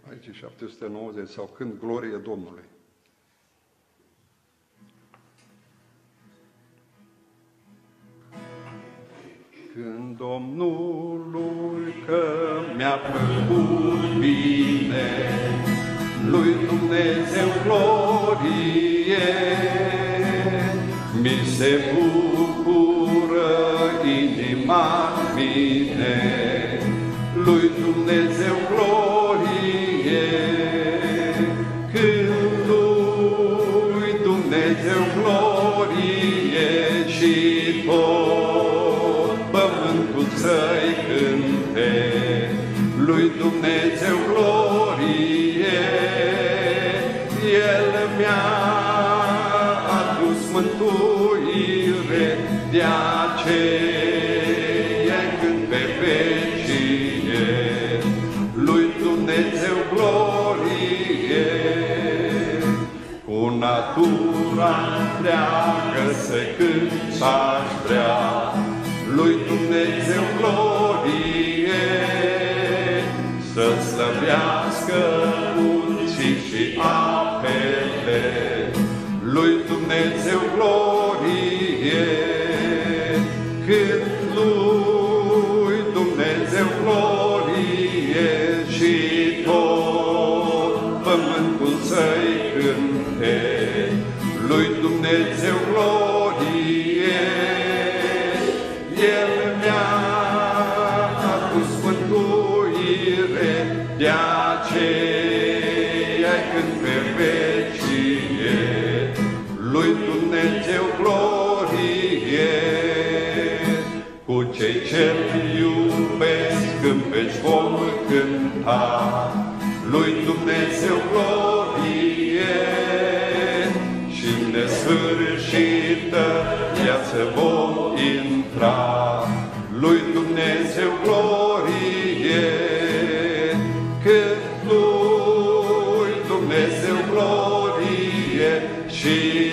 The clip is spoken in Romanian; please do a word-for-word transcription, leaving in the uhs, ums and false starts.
Aici șapte sute nouăzeci sau Când glorie Domnului. Când Domnului că mi-a făcut bine, lui Dumnezeu glorie, mi se bucură inima mine, lui Dumnezeu glorie, când lui Dumnezeu glorie și tot pământul să-i cânte, lui Dumnezeu glorie, El mi-a adus mântuire, de aceea când pe vecie, lui Dumnezeu glorie, cu natura întreagă să cânt aș vrea, lui Dumnezeu glorie, să slăvească munții și apele, lui Dumnezeu glorie, când lui Dumnezeu glorie și tot pământul să-i cânte, lui Dumnezeu glorie, El mi-a adus mântuire, de aceea când pe vecie, lui Dumnezeu glorie, cu cei ce-L iubesc împeci vom cânta, lui Dumnezeu glorie, și în nesfârșită viață vom intra, lui Dumnezeu glorie, când lui Dumnezeu glorie și